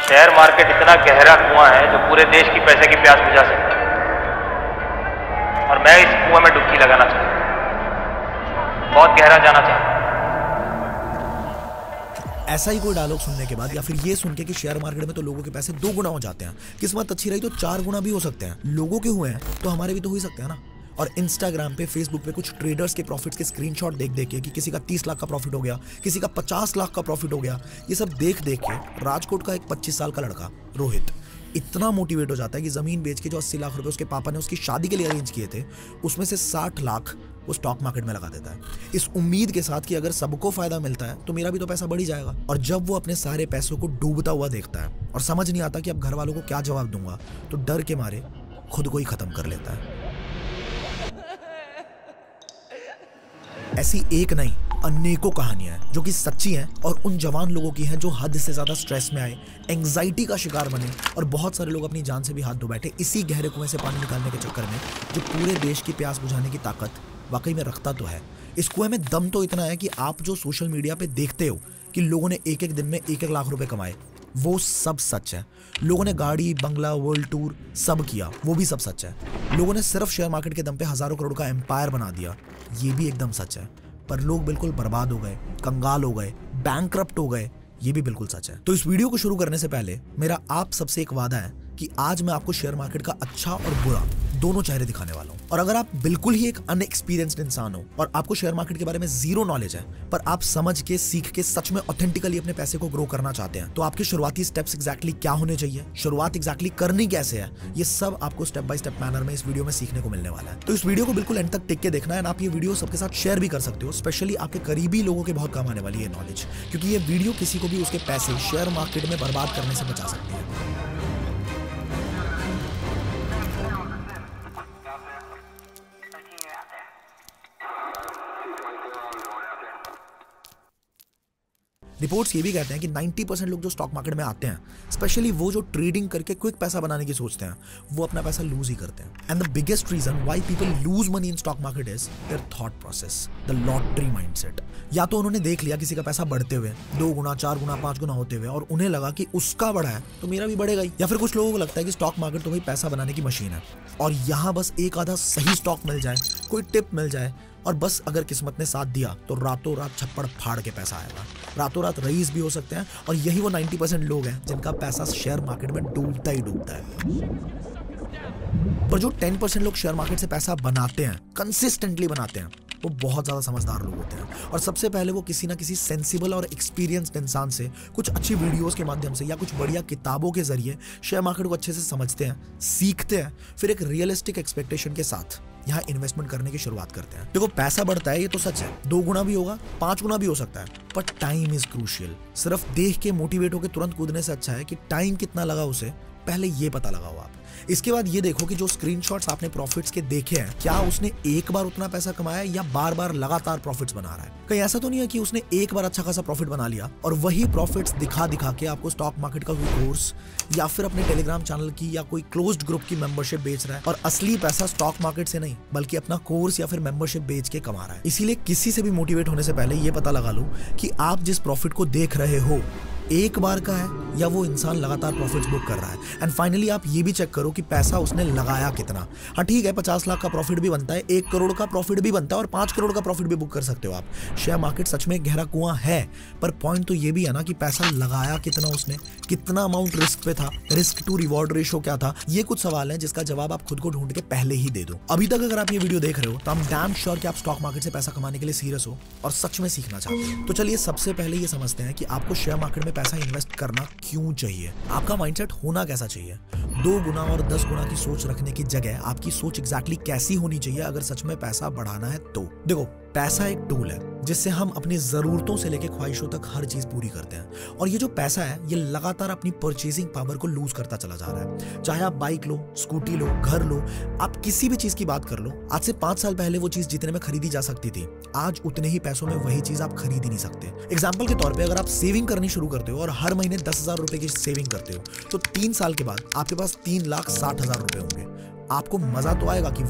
Share market इतना गहरा कुआं है जो पूरे देश की पैसे की प्यास बुझा सकता है, और मैं इस कुआं में डुबकी लगाना चाहता हूं, बहुत गहरा जाना चाहता हूं। ऐसा ही कोई डायलॉग सुनने के बाद या फिर ये सुन के कि शेयर मार्केट में तो लोगों के पैसे 2 गुना हो जाते हैं, किस्मत अच्छी रही तो 4 गुना भी हो सकते हैं। लोगों के हुए हैं तो हमारे भी तो हो ही सकते हैं ना। और इंस्टाग्राम पे, फेसबुक पे कुछ ट्रेडर्स के प्रॉफिट्स के स्क्रीनशॉट देख देख के कि किसी का 30 लाख का प्रॉफिट हो गया, किसी का 50 लाख का प्रॉफिट हो गया, ये सब देख देख के राजकोट का एक 25 साल का लड़का रोहित इतना मोटिवेट हो जाता है कि जमीन बेच के जो 80 लाख रुपए उसके पापा ने उसकी शादी के लिए अरेंज किए थे, उसमें से 60 लाख वो स्टॉक मार्केट में लगा देता है, इस उम्मीद के साथ कि अगर सबको फायदा मिलता है तो मेरा भी तो पैसा बढ़ ही जाएगा। और जब वो अपने सारे पैसों को डूबता हुआ देखता है और समझ नहीं आता कि अब घर वालों को क्या जवाब दूंगा, तो डर के मारे खुद को ही खत्म कर लेता है। ऐसी एक नहीं अनेकों कहानियां हैं जो कि सच्ची हैं और उन जवान लोगों की हैं जो हद से ज्यादा स्ट्रेस में आए, एंग्जाइटी का शिकार बने और बहुत सारे लोग अपनी जान से भी हाथ धो बैठे इसी गहरे कुएं से पानी निकालने के चक्कर में, जो पूरे देश की प्यास बुझाने की ताकत वाकई में रखता तो है। इस कुएं में दम तो इतना है कि आप जो सोशल मीडिया पे देखते हो कि लोगों ने एक एक दिन में 1-1 लाख रुपए कमाए, वो सब सच है। लोगों ने गाड़ी, बंगला, वर्ल्ड टूर सब किया, वो भी सब सच है। लोगों ने सिर्फ शेयर मार्केट के दम पे हजारों करोड़ का एम्पायर बना दिया, ये भी एकदम सच है। पर लोग बिल्कुल बर्बाद हो गए, कंगाल हो गए, बैंकरप्ट हो गए, ये भी बिल्कुल सच है। तो इस वीडियो को शुरू करने से पहले मेरा आप सबसे एक वादा है कि आज मैं आपको शेयर मार्केट का अच्छा और बुरा दोनों चेहरे दिखाने वाला हूं। और अगर आप बिल्कुल ही एक अनएक्सपीरियंस्ड इंसान हो और आपको शेयर मार्केट के बारे में जीरो नॉलेज है, पर आप समझ के, सीख के सच में ऑथेंटिकली अपने पैसे को ग्रो करना चाहते हैं, तो आपके शुरुआती स्टेप्स एग्जैक्टली क्या होने चाहिए, शुरुआत एग्जैक्टली करनी कैसे है, ये सब आपको स्टेप बाय स्टेप मैनर में इस वीडियो में सीखने को मिलने वाला है। तो इस वीडियो को बिल्कुल एंड तक टिक के देखना है। आप ये वीडियो सबके साथ शेयर भी कर सकते हो, स्पेशली आपके करीबी लोगों के बहुत काम आने वाली है नॉलेज, क्योंकि ये वीडियो किसी को भी उसके पैसे शेयर मार्केट में बर्बाद करने से बचा सकती है। रिपोर्ट्स ये भी कहते हैं कि 90% लोग जो स्टॉक मार्केट में आते हैं, स्पेशली वो जो ट्रेडिंग करके क्विक पैसा बनाने की सोचते हैं, वो अपना पैसा लूज ही करते हैं। And the biggest reason why people lose money in stock market is their thought process, the lottery mindset. या तो उन्होंने देख लिया किसी का पैसा बढ़ते हुए 2 गुना, 4 गुना, 5 गुना होते हुए और उन्हें लगा कि उसका बढ़ा है तो मेरा भी बढ़ेगा ही। या फिर कुछ लोगों को लगता है कि स्टॉक मार्केट तो भाई पैसा बनाने की मशीन है और यहाँ बस एक आधा सही स्टॉक मिल जाए, कोई टिप मिल जाए और बस अगर किस्मत ने साथ दिया तो रातों रात छप्पड़ फाड़ के पैसा आएगा, रातों रात रईस भी हो सकते हैं। और यही वो 90% लोग हैं जिनका पैसा शेयर मार्केट में डूबता ही डूबता है। पर जो 10% लोग शेयर मार्केट से पैसा बनाते हैं, कंसिस्टेंटली बनाते हैं, वो बहुत ज्यादा समझदार लोग होते हैं। और सबसे पहले वो किसी ना किसी सेंसिबल और एक्सपीरियंस्ड इंसान से कुछ अच्छी वीडियोस के माध्यम से या कुछ बढ़िया किताबों के जरिए शेयर मार्केट को अच्छे से समझते हैं, सीखते हैं, फिर एक रियलिस्टिक एक्सपेक्टेशन के साथ यहाँ इन्वेस्टमेंट करने की शुरुआत करते हैं। देखो, पैसा बढ़ता है ये तो सच है, 2 गुना भी होगा, 5 गुना भी हो सकता है, पर टाइम इज क्रूशियल। सिर्फ देख के मोटिवेट होकर तुरंत कूदने से अच्छा है कि टाइम कितना लगा उसे पहले ये पता लगाओ आप। इसके बाद ये देखो कि जो स्क्रीनशॉट्स आपने प्रॉफिट्स के देखे हैं, क्या उसने एक बार उतना पैसा कमाया या बार बार लगातार प्रॉफिट्स बना रहा है। कहीं ऐसा तो नहीं है कि उसने एक बार अच्छा खासा प्रॉफिट बना लिया और वही प्रॉफिट्स दिखा दिखा के आपको स्टॉक मार्केट का कोई कोर्स या फिर अपने टेलीग्राम चैनल की या कोई क्लोज्ड ग्रुप की मेंबरशिप बेच रहा है और असली पैसा स्टॉक मार्केट से नहीं बल्कि अपना कोर्स या फिर मेंबरशिप बेच के कमा रहा है। इसीलिए किसी से भी मोटिवेट होने से पहले ये पता लगा लो कि आप जिस प्रॉफिट को देख रहे हो एक बार का है या वो इंसान लगातार प्रॉफिट्स बुक कर रहा है। एंड फाइनली आप ये भी चेक करो कि पैसा उसने लगाया कितना। हाँ ठीक है, 50 लाख का प्रॉफिट भी बनता है, 1 करोड़ का प्रॉफिट भी बनता है और 5 करोड़ का प्रॉफिट भी बुक कर सकते हो आप। शेयर मार्केट सच में गहरा कुआं है, पर पॉइंट तो ये भी है ना कि पैसा लगाया कितना उसने, कितना अमाउंट रिस्क पे था, रिस्क टू रिवॉर्ड रेशो क्या था। ये कुछ सवाल है जिसका जवाब आप खुद को ढूंढ के पहले ही दे दो। अभी तक अगर आप ये वीडियो देख रहे हो तो I'm damn sure कि आप स्टॉक मार्केट से पैसा कमाने के लिए सीरियस हो और सच में सीखना चाहते हो। तो चलिए सबसे पहले ये समझते हैं कि आपको शेयर मार्केट में पैसा इन्वेस्ट करना क्यों चाहिए, आपका माइंडसेट होना कैसा चाहिए। 2 गुना और 10 गुना की सोच रखने की जगह आपकी सोच एग्जैक्टली कैसी होनी चाहिए अगर सच में पैसा बढ़ाना है तो। देखो, पैसा एक टूल है जिससे हम अपनी जरूरतों से लेकर ख्वाहिशों तक हर चीज पूरी करते हैं। और ये जो पैसा है ये लगातार अपनी परचेजिंग पावर को लूज करता चला जा रहा है। चाहे आप बाइक लो, स्कूटी लो, घर लो, आप किसी भी चीज की बात कर लो, आज से 5 साल पहले वो चीज जितने में खरीदी जा सकती थी, आज उतने ही पैसों में वही चीज आप खरीद ही नहीं सकते। एग्जाम्पल के तौर पर अगर आप सेविंग करनी शुरू करते हो और हर महीने 10,000 रुपए की सेविंग करते हो तो 3 साल के बाद आपके पास 3,60,000 रुपए होंगे। आपको मजा तो आएगा कि वाह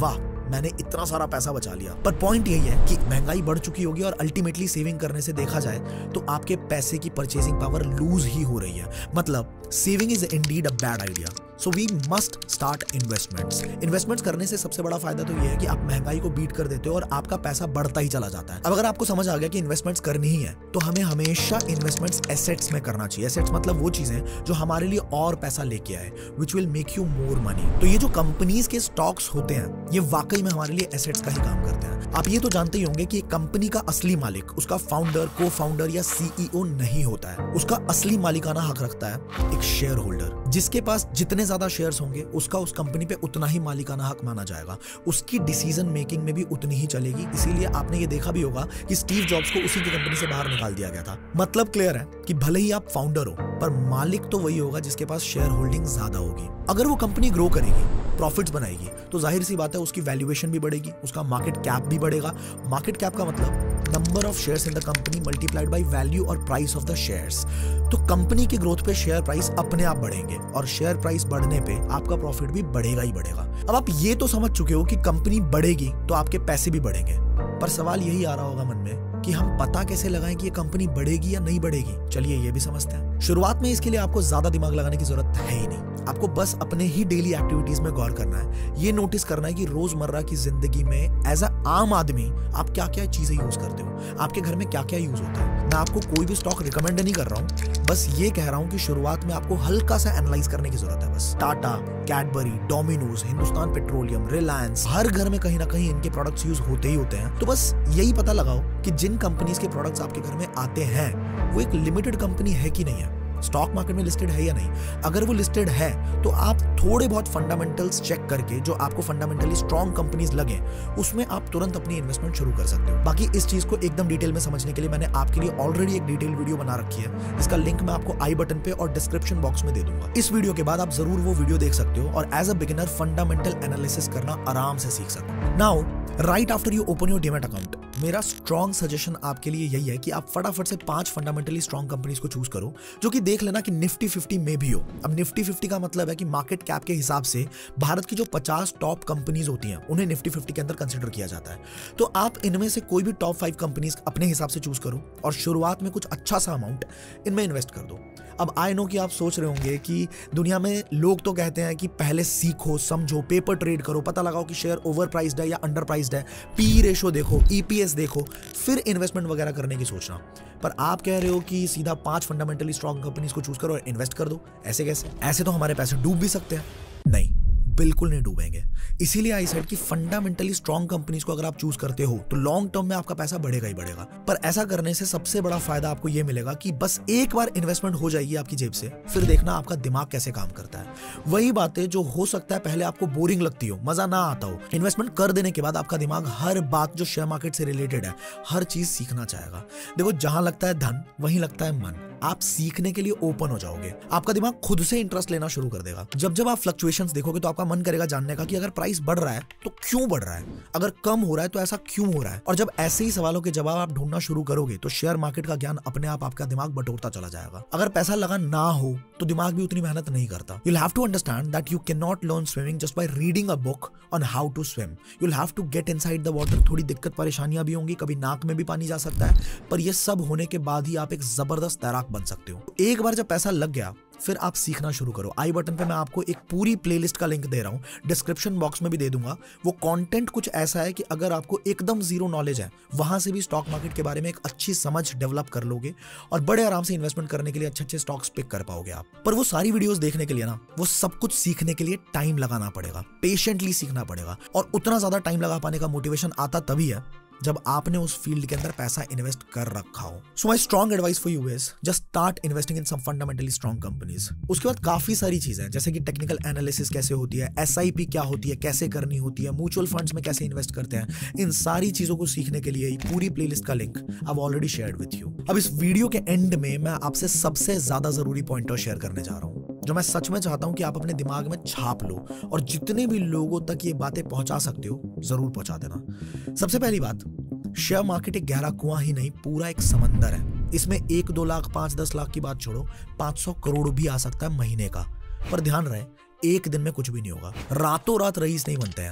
मैंने इतना सारा पैसा बचा लिया। पर पॉइंट यही है कि महंगाई बढ़ चुकी होगी और अल्टीमेटली सेविंग करने से देखा जाए तो आपके पैसे की परचेसिंग पावर लूज ही हो रही है। मतलब saving is indeed a bad idea. So we must start investments. Investments करने से सबसे बड़ा फायदा तो ये है कि आप महंगाई को बीट कर देते हो और आपका पैसा बढ़ता ही चला जाता है। अब अगर आपको समझ आ गया कि इन्वेस्टमेंट्स करनी ही है तो हमें हमेशा इन्वेस्टमेंट्स एसेट्स में करना चाहिए। एसेट्स मतलब वो चीजें जो हमारे लिए और पैसा लेके आए, which will make you more money. तो ये जो कंपनीज के स्टॉक्स होते हैं ये वाकई में हमारे लिए एसेट्स का ही काम करते हैं। आप ये तो जानते ही होंगे कि कंपनी का असली मालिक उसका फाउंडर, को फाउंडर या सीईओ नहीं होता है। उसका असली मालिकाना हक रखता है एक शेयर होल्डर। जिसके पास जितने ज्यादा शेयर्स होंगे उसका उस कंपनी पे उतना ही मालिकाना हक माना जाएगा। उसकी डिसीजन मेकिंग में भी उतनी ही चलेगी। इसीलिए आपने ये देखा भी होगा कि स्टीव जॉब्स को उसी की कंपनी से बाहर निकाल दिया गया था। मतलब क्लियर है कि भले ही आप फाउंडर हो पर मालिक तो वही होगा जिसके पास शेयर होल्डिंग ज्यादा होगी। अगर वो कंपनी ग्रो करेगी, प्रॉफिट्स बनाएगी तो जाहिर सी बात है उसकी वैल्यूएशन भी बढ़ेगी, उसका मार्केट कैप भी बढ़ेगा। मार्केट कैप का मतलब number of shares in the company multiplied by value और प्राइस ऑफ द शेयर्स। तो कंपनी की ग्रोथ पे शेयर प्राइस अपने आप बढ़ेंगे और शेयर प्राइस बढ़ने पे आपका प्रॉफिट भी बढ़ेगा ही बढ़ेगा। अब आप ये तो समझ चुके हो कि कंपनी बढ़ेगी तो आपके पैसे भी बढ़ेंगे, पर सवाल यही आ रहा होगा मन में कि हम पता कैसे लगाएं कि ये कंपनी बढ़ेगी या नहीं बढ़ेगी। चलिए ये भी समझते हैं। शुरुआत में इसके लिए आपको ज्यादा दिमाग लगाने की जरूरत है ही नहीं। आपको बस अपने ही डेली एक्टिविटीज में गौर करना है। ये नोटिस करना है कि रोजमर्रा की जिंदगी में एज अ आम आदमी आप क्या क्या चीजें यूज करते हो, आपके घर में क्या क्या यूज होता है। मैं आपको कोई भी स्टॉक रिकमेंड नहीं कर रहा हूँ, बस ये कह रहा हूँ कि शुरुआत में आपको हल्का सा एनालाइज करने की जरूरत है। बस Tata, Cadbury, Domino's, Hindustan Petroleum, Reliance, हर घर में कहीं ना कहीं इनके प्रोडक्ट्स यूज होते ही होते हैं। तो बस यही पता लगाओ कि जिन कंपनीज के प्रोडक्ट्स आपके घर में आते हैं वो एक लिमिटेड कंपनी है कि नहीं है, स्टॉक मार्केट में लिस्टेड है या नहीं। अगर वो लिस्टेड है तो आप थोड़े बहुत फंडामेंटल्स चेक करके जो आपको फंडामेंटली स्ट्रॉन्ग कंपनीज लगे उसमें आप तुरंत अपनी इन्वेस्टमेंट शुरू कर सकते हो। बाकी इस चीज को एकदम डिटेल में समझने के लिए मैंने आपके लिए ऑलरेडी एक डिटेल वीडियो बना रखी है। इसका लिंक मैं आपको आई बटन पे और डिस्क्रिप्शन बॉक्स में दे दूंगा। इस वीडियो के बाद आप जरूर वो वीडियो देख सकते हो और as a beginner fundamental analysis करना आराम से सीख सकते हो। Now right after you open your demat account, मेरा स्ट्रॉन्ग सजेशन आपके लिए यही है कि आप फटाफट से 5 फंडामेंटली स्ट्रॉन्ग कंपनीज को चूज करो जो कि देख लेना कि निफ्टी 50 में भी हो। अब निफ्टी 50 का मतलब है कि मार्केट कैप के हिसाब से भारत की जो 50 टॉप कंपनीज होती हैं उन्हें निफ्टी 50 के अंदर कंसिडर किया जाता है। तो आप इनमें से कोई भी टॉप 5 कंपनीज अपने हिसाब से चूज करो और शुरुआत में कुछ अच्छा सा अमाउंट इनमें इन्वेस्ट कर दो। अब आई नो कि आप सोच रहे होंगे कि दुनिया में लोग तो कहते हैं कि पहले सीखो, समझो, पेपर ट्रेड करो, पता लगाओ कि शेयर ओवर प्राइस्ड है या अंडर प्राइस्ड है, पी रेशो देखो, ईपीएस देखो, फिर इन्वेस्टमेंट वगैरह करने की सोचना। पर आप कह रहे हो कि सीधा 5 फंडामेंटली स्ट्रॉन्ग कंपनीज को चूज करो और इन्वेस्ट कर दो। ऐसे कैसे? ऐसे तो हमारे पैसे डूब भी सकते हैं। नहीं, बिल्कुल नहीं डूबेंगे। इसीलिए आई सेड कि फंडामेंटली स्ट्रॉन्ग कंपनीज को अगर आप चूज करते हो तो लॉन्ग टर्म में आपका पैसा बढ़ेगा ही बढ़ेगा। पर ऐसा करने से सबसे बड़ा फायदा आपको यह मिलेगा कि बस एक बार इन्वेस्टमेंट हो जाएगी आपकी जेब से, फिर देखना आपका दिमाग कैसे काम करता है। वही बातें जो हो सकता है पहले आपको बोरिंग लगती हो, मजा ना आता हो, इन्वेस्टमेंट कर देने के बाद आपका दिमाग हर बात जो शेयर मार्केट से रिलेटेड है हर चीज सीखना चाहेगा। देखो, जहां लगता है धन वहीं लगता है मन। आप सीखने के लिए ओपन हो जाओगे, आपका दिमाग खुद से इंटरेस्ट लेना शुरू कर देगा। जब आप फ्लक्चुएशंस देखोगे तो आपका मन करेगा जानने का कि अगर प्राइस बढ़ रहा है तो क्यों बढ़ रहा है, अगर कम हो रहा है तो ऐसा क्यों हो रहा है। और जब ऐसे ही सवालों के जवाब आप ढूंढना शुरू करोगे तो शेयर मार्केट का ज्ञान अपने आप आपका दिमाग बटोरता चला जाएगा। अगर पैसा लगा ना हो तो दिमाग भी उतनी मेहनत नहीं करता। You will have to understand that you can not learn swimming just by reading a book on how to swim. You will have to get inside the water. थोड़ी दिक्कत परेशानियां भी होंगी, कभी नाक में भी पानी जा सकता है, पर यह सब होने के बाद ही आप एक जबरदस्त तैराक बन सकते हो। एक बार जब पैसा लग गया फिर आप सीखना शुरू करो। आई बटन पे मैं आपको एक पूरी प्लेलिस्ट का लिंक दे रहा हूं, डिस्क्रिप्शन बॉक्स में भी दे दूंगा। वो कंटेंट कुछ ऐसा है कि अगर आपको एकदम जीरो नॉलेज है वहां से भी स्टॉक मार्केट के बारे में एक अच्छी समझ डेवलप कर लोगे और बड़े आराम से इन्वेस्टमेंट करने के लिए अच्छे अच्छे स्टॉक्स पिक कर पाओगे आप। पर वो सारी वीडियोस देखने के लिए ना, वो सब कुछ सीखने के लिए टाइम लगाना पड़ेगा, पेशेंटली सीखना पड़ेगा। और उतना ज्यादा टाइम लगा पाने का मोटिवेशन आता तभी है जब आपने उस फील्ड के अंदर पैसा इन्वेस्ट कर रखा हो। So my strong advice for you is just start investing in some fundamentally strong companies. उसके बाद काफी सारी चीजें हैं जैसे कि टेक्निकल एनालिसिस कैसे होती है, एसआईपी क्या होती है, कैसे करनी होती है, म्यूचुअल फंड्स में कैसे इन्वेस्ट करते हैं। इन सारी चीजों को सीखने के लिए पूरी प्लेलिस्ट का link I have already shared with you. अब इस वीडियो के एंड में मैं आपसे सबसे ज्यादा जरूरी पॉइंटर शेयर करने जा रहा हूं जो मैं सच में चाहता हूं कि आप अपने दिमाग में छाप लो और जितने भी लोगों तक ये बातें पहुंचा सकते हो जरूर पहुंचा देना। सबसे पहली बात, शेयर मार्केट एक गहरा कुआं ही नहीं, पूरा एक समंदर है। इसमें 1-2 लाख 5-10 लाख की बात छोड़ो, 500 करोड़ भी आ सकता है महीने का। पर ध्यान रहे, एक दिन में कुछ भी नहीं होगा। रातों रात रईस नहीं बनते यहाँ।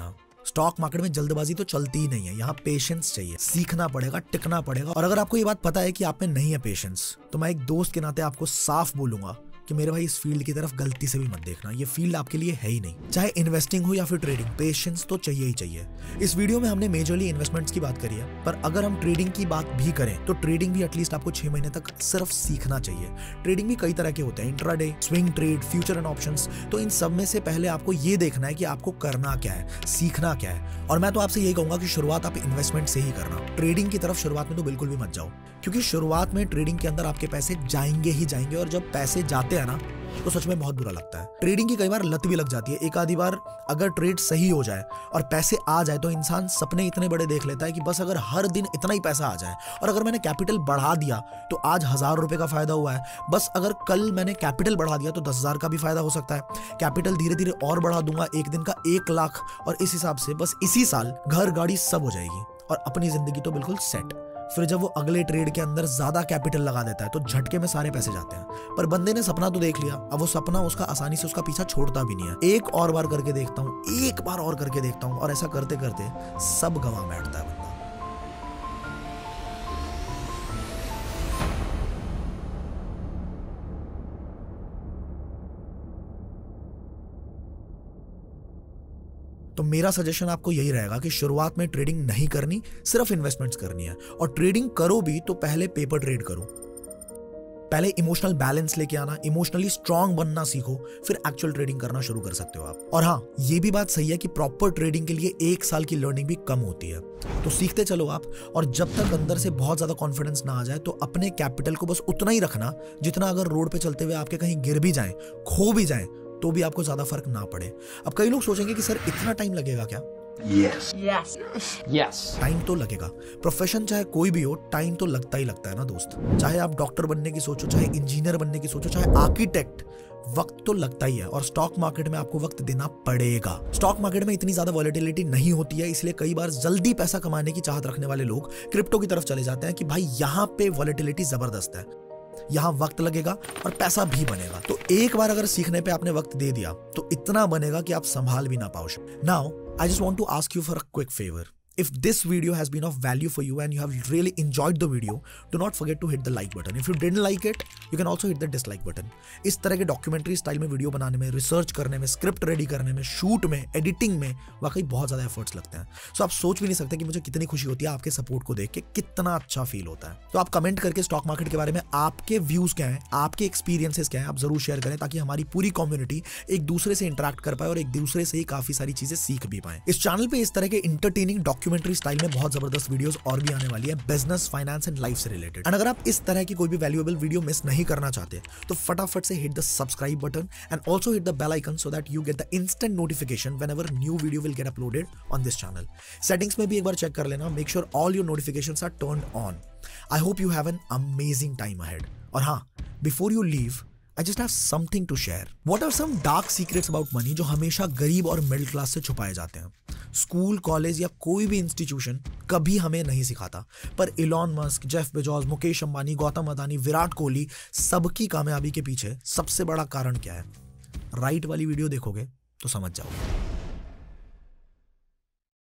स्टॉक मार्केट में जल्दबाजी तो चलती ही नहीं है, यहाँ पेशेंस चाहिए, सीखना पड़ेगा, टिकना पड़ेगा। और अगर आपको ये बात पता है कि आप में नहीं है पेशेंस, तो मैं एक दोस्त के नाते आपको साफ बोलूंगा कि मेरे भाई इस फील्ड की तरफ गलती से भी मत देखना, ये फील्ड आपके लिए है ही नहीं। चाहे इन्वेस्टिंग हो या फिर ट्रेडिंग, पेशेंस तो चाहिए ही चाहिए। इस वीडियो में हमने मेजरली इन्वेस्टमेंट्स की बात करी है, पर अगर हम ट्रेडिंग की बात भी करें तो ट्रेडिंग भी एटलीस्ट आपको 6 महीने तक सिर्फ सीखना चाहिए। ट्रेडिंग भी कई तरह के होते हैं, intraday, swing trade, future and options. तो इन सब में से पहले आपको ये देखना है कि आपको करना क्या है, सीखना क्या है। और मैं तो आपसे यही कहूंगा कि शुरुआत आप इन्वेस्टमेंट से ही करना, ट्रेडिंग की तरफ शुरुआत में तो बिल्कुल भी मत जाओ, क्योंकि शुरुआत में ट्रेडिंग के अंदर आपके पैसे जाएंगे ही जाएंगे, और जब पैसे जाते हैं ना तो सच में बहुत बुरा लगता है। ट्रेडिंग की कई बार लत भी लग जाती है। एक आधी बार अगर ट्रेड सही हो जाए और पैसे आ जाए तो इंसान सपने इतने बड़े देख लेता है कि बस अगर हर दिन इतना ही पैसा आ जाए, और अगर मैंने कैपिटल बढ़ा दिया तो आज 1000 रुपए का फायदा हुआ है, बस अगर कल मैंने कैपिटल बढ़ा दिया तो 10,000 का भी फायदा हो सकता है। कैपिटल धीरे धीरे और बढ़ा दूंगा, एक दिन का 1 लाख, और इस हिसाब से बस इसी साल घर गाड़ी सब हो जाएगी और अपनी जिंदगी तो बिल्कुल सेट। फिर जब वो अगले ट्रेड के अंदर ज्यादा कैपिटल लगा देता है तो झटके में सारे पैसे जाते हैं। पर बंदे ने सपना तो देख लिया, अब वो सपना उसका आसानी से उसका पीछा छोड़ता भी नहीं है। एक और बार करके देखता हूँ, एक बार और करके देखता हूँ, और ऐसा करते करते सब गंवा बैठता है बंदा। तो मेरा सजेशन आपको यही रहेगा कि शुरुआत में ट्रेडिंग नहीं करनी, सिर्फ इन्वेस्टमेंट्स करनी है। और ट्रेडिंग करो भी तो पहले पेपर ट्रेड करो, पहले इमोशनल बैलेंस लेके आना, इमोशनली स्ट्रांग बनना सीखो, फिर एक्चुअल ट्रेडिंग करना शुरू कर सकते हो आप। और हाँ, ये भी बात सही है कि प्रॉपर ट्रेडिंग के लिए 1 साल की लर्निंग भी कम होती है, तो सीखते चलो आप। और जब तक अंदर से बहुत ज्यादा कॉन्फिडेंस ना आ जाए तो अपने कैपिटल को बस उतना ही रखना जितना अगर रोड पे चलते हुए आपके कहीं गिर भी जाए, खो भी जाए, तो भी आपको ज्यादा फर्क ना पड़े। अब कई लोग सोचेंगे कि सर इतना टाइम लगेगा क्या? Yes. टाइम तो लगेगा। प्रोफेशन चाहे कोई भी हो, टाइम तो लगता ही लगता है ना दोस्त। चाहे आप डॉक्टर बनने की सोचो, चाहे इंजीनियर बनने की सोचो, चाहे आर्किटेक्ट, वक्त तो लगता ही है। और स्टॉक मार्केट में आपको वक्त देना पड़ेगा। स्टॉक मार्केट में इतनी ज्यादा वॉलेटिलिटी नहीं होती है, इसलिए कई बार जल्दी पैसा कमाने की चाहत रखने वाले लोग क्रिप्टो की तरफ चले जाते हैं कि भाई यहाँ पे वॉलेटिलिटी जबरदस्त है, यहाँ वक्त लगेगा और पैसा भी बनेगा। तो एक बार अगर सीखने पे आपने वक्त दे दिया तो इतना बनेगा कि आप संभाल भी ना पाओ। Now I just want to ask you for a quick favor. If this video has been of value for you and you have really enjoyed the video, do not forget to hit the like button. If you didn't like it, you can also hit the dislike button. इस तरह के documentary style में video बनाने में, research करने में, script ready करने में, शूट में, एडिटिंग में वाकई बहुत ज़्यादा एफर्ट्स लगते हैं। सो आप सोच भी नहीं सकते कि मुझे कितनी खुशी होती है आपके सपोर्ट को देख के, कितना अच्छा फील होता है। तो आप कमेंट करके स्टॉक मार्केट के बारे में आपके व्यूज़ क्या हैं, आपके एक्सपीरियंसेस क्या हैं, आप जरूर शेयर करें, ताकि हमारी पूरी कम्युनिटी एक दूसरे से इंटरेक्ट कर पाए और एक दूसरे से ही काफ़ी सारी चीज़ें सीख भी पाए। इस चैनल पर इस तरह के इंटरटेनिंग डॉक्यूमेंट्री स्टाइल में बहुत जबरदस्त वीडियोस और भी आने वाली है, बिजनेस, फाइनेंस एंड लाइफ से रिलेटेड। एंड अगर आप इस तरह की कोई भी वैल्यूएबल वीडियो मिस नहीं करना चाहते तो फटाफट से hit the subscribe button and also hit the bell icon so that you get the instant notification whenever new video will get uploaded on this channel. Settings में भी एक बार चेक कर लेना, make sure all your notifications are turned on. I hope you have an amazing time ahead. और हाँ, before you leave, I just have something to share. What are some dark secrets about money जो हमेशा गरीब और middle class से छुपाए जाते हैं? स्कूल, कॉलेज या कोई भी इंस्टीट्यूशन कभी हमें नहीं सिखाता, पर Elon Musk, Jeff Bezos, Mukesh Ambani, Gautam Adani, Virat Kohli, सबकी कामयाबी के पीछे सबसे बड़ा कारण क्या है? राइट वाली वीडियो देखोगे तो समझ जाओगे।